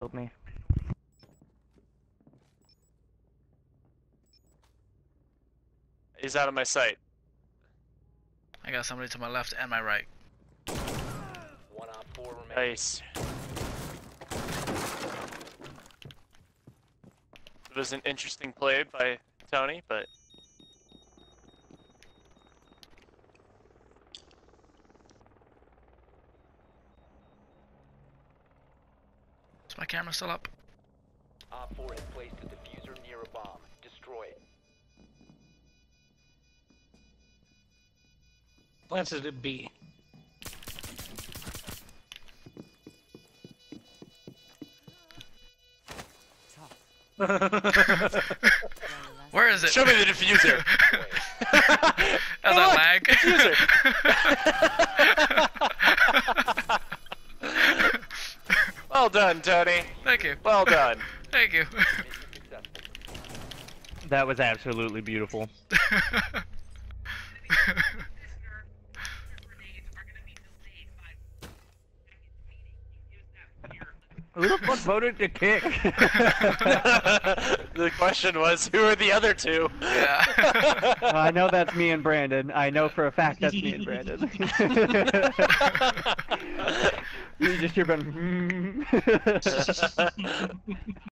me. He's out of my sight. I got somebody to my left and my right. 1 on 4 remaining. Nice. It was an interesting play by Tony, but Is my camera still up? Op 4 has placed a defuser near a bomb. Destroy it. Planted at B. Where is it? show me the diffuser. As Hey, I look, lag. Diffuser. Well done, Tony. Thank you. Well done. Thank you. Mission successful. That was absolutely beautiful. Who the fuck voted to kick? The question was, who are the other two? Yeah. I know that's me and Brandon. I know for a fact that's me and Brandon. You just hear Ben.